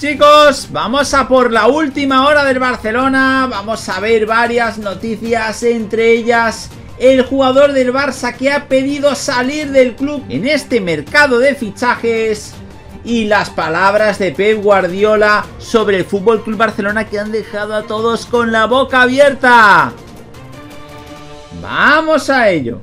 Chicos, vamos a por la última hora del Barcelona. Vamos a ver varias noticias, entre ellas el jugador del Barça que ha pedido salir del club en este mercado de fichajes y las palabras de Pep Guardiola sobre el FC Barcelona que han dejado a todos con la boca abierta. ¡Vamos a ello!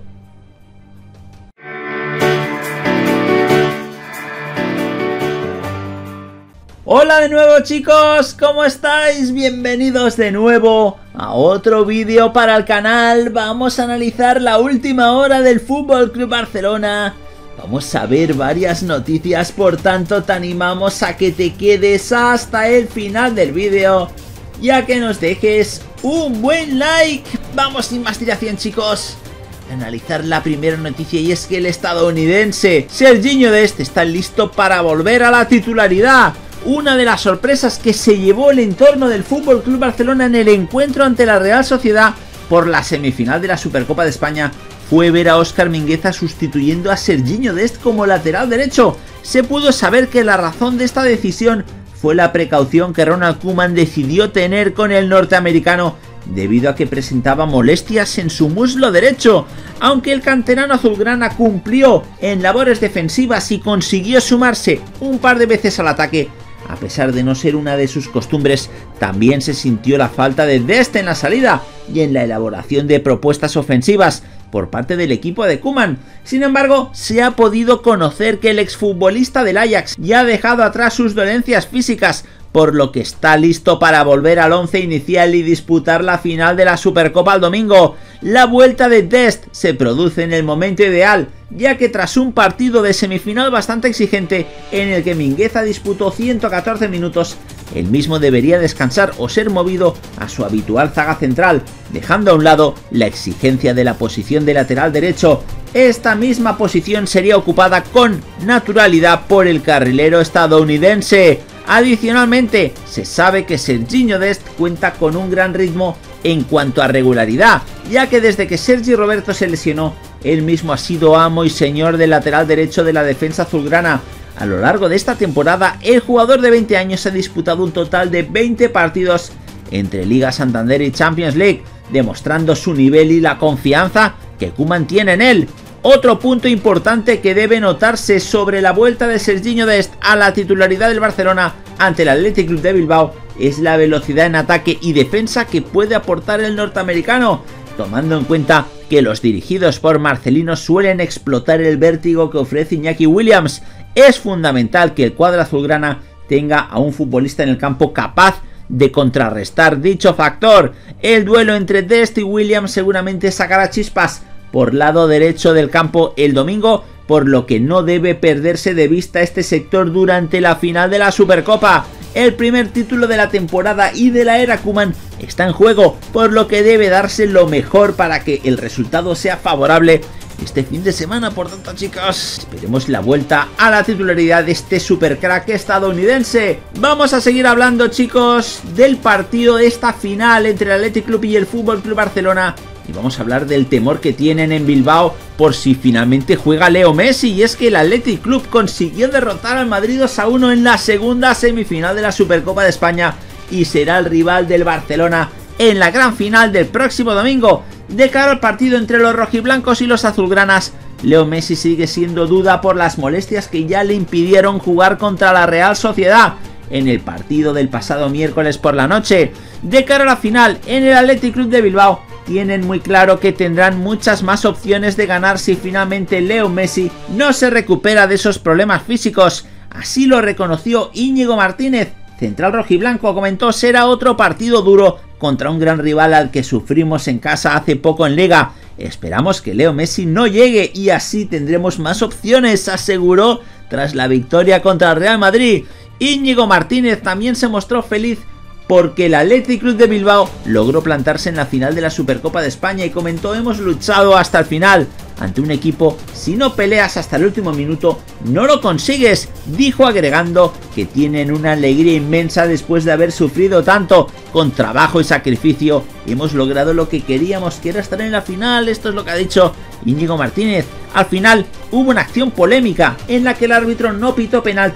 Hola de nuevo chicos, ¿cómo estáis? Bienvenidos de nuevo a otro vídeo para el canal. Vamos a analizar la última hora del FC Barcelona. Vamos a ver varias noticias, por tanto te animamos a que te quedes hasta el final del vídeo y a que nos dejes un buen like. Vamos sin más dilación chicos a analizar la primera noticia, y es que el estadounidense Serginho Dest está listo para volver a la titularidad. Una de las sorpresas que se llevó el entorno del FC Barcelona en el encuentro ante la Real Sociedad por la semifinal de la Supercopa de España fue ver a Óscar Mingueza sustituyendo a Serginho Dest como lateral derecho. Se pudo saber que la razón de esta decisión fue la precaución que Ronald Koeman decidió tener con el norteamericano debido a que presentaba molestias en su muslo derecho. Aunque el canterano azulgrana cumplió en labores defensivas y consiguió sumarse un par de veces al ataque, a pesar de no ser una de sus costumbres, también se sintió la falta de Dest en la salida y en la elaboración de propuestas ofensivas por parte del equipo de Koeman. Sin embargo, se ha podido conocer que el exfutbolista del Ajax ya ha dejado atrás sus dolencias físicas, por lo que está listo para volver al once inicial y disputar la final de la Supercopa el domingo. La vuelta de Dest se produce en el momento ideal, ya que tras un partido de semifinal bastante exigente en el que Mingueza disputó 114 minutos, el mismo debería descansar o ser movido a su habitual zaga central, dejando a un lado la exigencia de la posición de lateral derecho. Esta misma posición sería ocupada con naturalidad por el carrilero estadounidense. Adicionalmente, se sabe que Serginho Dest cuenta con un gran ritmo en cuanto a regularidad, ya que desde que Sergi Roberto se lesionó, él mismo ha sido amo y señor del lateral derecho de la defensa azulgrana. A lo largo de esta temporada, el jugador de 20 años ha disputado un total de 20 partidos entre Liga Santander y Champions League, demostrando su nivel y la confianza que Koeman tiene en él. Otro punto importante que debe notarse sobre la vuelta de Serginho Dest a la titularidad del Barcelona ante el Athletic Club de Bilbao es la velocidad en ataque y defensa que puede aportar el norteamericano, tomando en cuenta que los dirigidos por Marcelino suelen explotar el vértigo que ofrece Iñaki Williams. Es fundamental que el cuadro azulgrana tenga a un futbolista en el campo capaz de contrarrestar dicho factor. El duelo entre Dest y Williams seguramente sacará chispas por lado derecho del campo el domingo, por lo que no debe perderse de vista este sector durante la final de la Supercopa. El primer título de la temporada y de la era Koeman está en juego, por lo que debe darse lo mejor para que el resultado sea favorable este fin de semana. Por tanto chicos, esperemos la vuelta a la titularidad de este supercrack estadounidense. Vamos a seguir hablando chicos del partido de esta final entre el Athletic Club y el FC Barcelona. Y vamos a hablar del temor que tienen en Bilbao por si finalmente juega Leo Messi. Y es que el Athletic Club consiguió derrotar al Madrid 2-1 en la segunda semifinal de la Supercopa de España y será el rival del Barcelona en la gran final del próximo domingo. De cara al partido entre los rojiblancos y los azulgranas, Leo Messi sigue siendo duda por las molestias que ya le impidieron jugar contra la Real Sociedad en el partido del pasado miércoles por la noche. De cara a la final, en el Athletic Club de Bilbao tienen muy claro que tendrán muchas más opciones de ganar si finalmente Leo Messi no se recupera de esos problemas físicos. Así lo reconoció Íñigo Martínez, central rojiblanco. Comentó: será otro partido duro contra un gran rival al que sufrimos en casa hace poco en Liga. Esperamos que Leo Messi no llegue y así tendremos más opciones, aseguró tras la victoria contra el Real Madrid. Íñigo Martínez también se mostró feliz porque el Athletic Club de Bilbao logró plantarse en la final de la Supercopa de España y comentó: hemos luchado hasta el final ante un equipo, si no peleas hasta el último minuto, no lo consigues, dijo, agregando que tienen una alegría inmensa después de haber sufrido tanto. Con trabajo y sacrificio hemos logrado lo que queríamos, que era estar en la final. Esto es lo que ha dicho Íñigo Martínez. Al final hubo una acción polémica en la que el árbitro no pitó penalti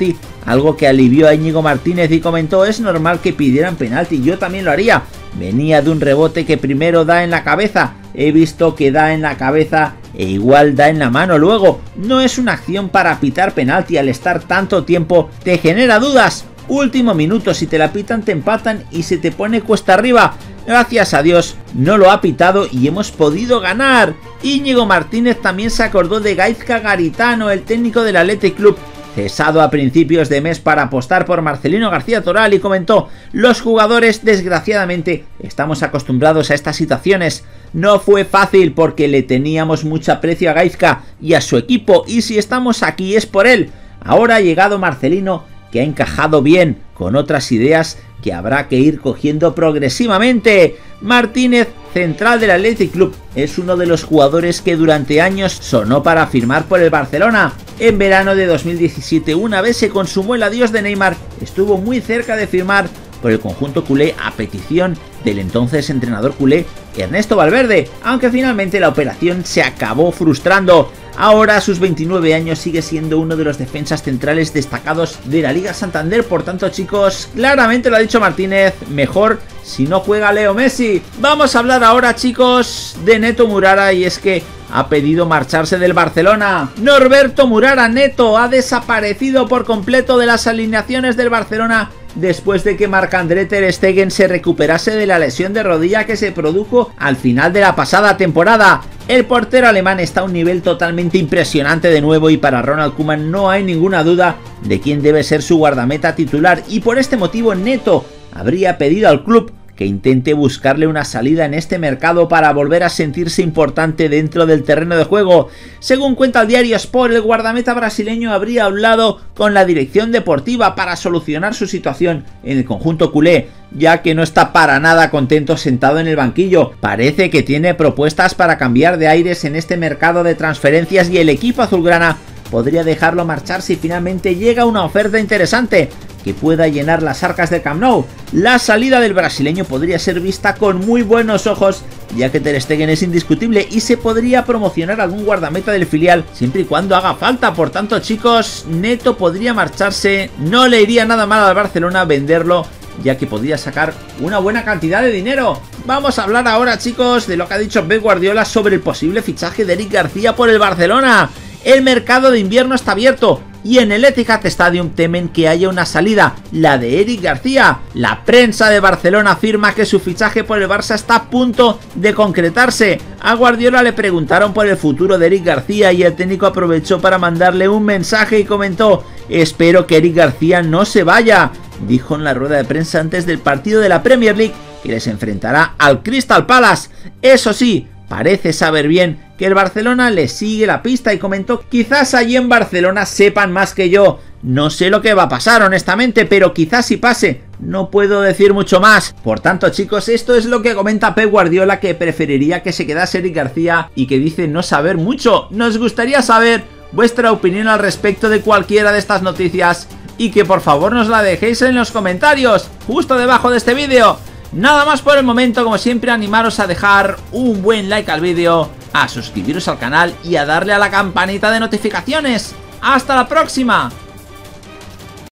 algo que alivió a Íñigo Martínez y comentó: es normal que pidieran penalti, yo también lo haría. Venía de un rebote que primero da en la cabeza, he visto que da en la cabeza e igual da en la mano luego. No es una acción para pitar penalti, al estar tanto tiempo te genera dudas. Último minuto, si te la pitan te empatan y se te pone cuesta arriba. Gracias a Dios no lo ha pitado y hemos podido ganar. Íñigo Martínez también se acordó de Gaizka Garitano, el técnico del Athletic Club, cesado a principios de mes para apostar por Marcelino García Toral, y comentó: los jugadores desgraciadamente estamos acostumbrados a estas situaciones. No fue fácil porque le teníamos mucho aprecio a Gaizka y a su equipo, y si estamos aquí es por él. Ahora ha llegado Marcelino, que ha encajado bien con otras ideas que habrá que ir cogiendo progresivamente. Martínez, central del Athletic Club, es uno de los jugadores que durante años sonó para firmar por el Barcelona. En verano de 2017, una vez se consumó el adiós de Neymar, estuvo muy cerca de firmar por el conjunto culé a petición del entonces entrenador culé Ernesto Valverde, aunque finalmente la operación se acabó frustrando. Ahora, a sus 29 años, sigue siendo uno de los defensas centrales destacados de la Liga Santander. Por tanto, chicos, claramente lo ha dicho Martínez, mejor si no juega Leo Messi. Vamos a hablar ahora, chicos, de Neto Murara, y es que ha pedido marcharse del Barcelona. Norberto Murara Neto ha desaparecido por completo de las alineaciones del Barcelona después de que Marc-André ter Stegen se recuperase de la lesión de rodilla que se produjo al final de la pasada temporada. El portero alemán está a un nivel totalmente impresionante de nuevo, y para Ronald Koeman no hay ninguna duda de quién debe ser su guardameta titular, y por este motivo Neto habría pedido al club que intente buscarle una salida en este mercado para volver a sentirse importante dentro del terreno de juego. Según cuenta el diario Sport, el guardameta brasileño habría hablado con la dirección deportiva para solucionar su situación en el conjunto culé, ya que no está para nada contento sentado en el banquillo. Parece que tiene propuestas para cambiar de aires en este mercado de transferencias, y el equipo azulgrana podría dejarlo marchar si finalmente llega una oferta interesante que pueda llenar las arcas del Camp Nou. La salida del brasileño podría ser vista con muy buenos ojos, ya que ter Stegen es indiscutible y se podría promocionar algún guardameta del filial siempre y cuando haga falta. Por tanto, chicos, Neto podría marcharse, no le iría nada mal al Barcelona venderlo, ya que podría sacar una buena cantidad de dinero. Vamos a hablar ahora, chicos, de lo que ha dicho Pep Guardiola sobre el posible fichaje de Eric García por el Barcelona. El mercado de invierno está abierto y en el Etihad Stadium temen que haya una salida, la de Eric García. La prensa de Barcelona afirma que su fichaje por el Barça está a punto de concretarse. A Guardiola le preguntaron por el futuro de Eric García y el técnico aprovechó para mandarle un mensaje y comentó: espero que Eric García no se vaya. Dijo en la rueda de prensa antes del partido de la Premier League que les enfrentará al Crystal Palace. Eso sí, parece saber bien que el Barcelona le sigue la pista y comentó: quizás allí en Barcelona sepan más que yo, no sé lo que va a pasar honestamente, pero quizás sí pase, no puedo decir mucho más. Por tanto, chicos, esto es lo que comenta Pep Guardiola, que preferiría que se quedase Eric García y que dice no saber mucho. Nos gustaría saber vuestra opinión al respecto de cualquiera de estas noticias y que por favor nos la dejéis en los comentarios justo debajo de este vídeo. Nada más por el momento, como siempre, animaros a dejar un buen like al vídeo, a suscribiros al canal y a darle a la campanita de notificaciones. ¡Hasta la próxima!